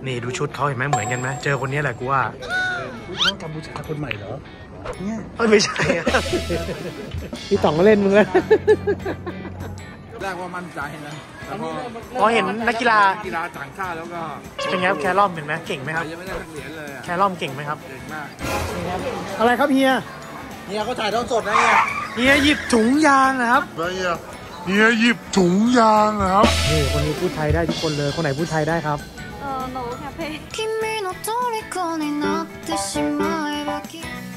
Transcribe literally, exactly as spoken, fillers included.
นี่ดูชุดเขาเห็นไหมเหมือนกันไหมเจอคนนี้แหละกูว่าเขากัมพูชาคนใหม่เหรอเนี่ยไม่ใช่พี่ต่องก็เล่นมึงแล้วแรกว่ามั่นใจนะแต่พอพอเห็นนักกีฬากีฬาต่างชาติแล้วก็เป็นไงครับแครอมเห็นไหมเก่งไหมครับยังไม่ได้ทักเหรียญเลยแครอมเก่งไหมครับเก่งมากอะไรครับเฮียเฮียเขาถ่ายทอดสดนะเฮียเฮียหยิบถุงยางนะครับเฮียเฮียหยิบถุงยางนะครับนี่คนนี้พูดไทยได้ทุกคนเลยคนไหนพูดไทยได้ครับเออหนูแคปเฟ่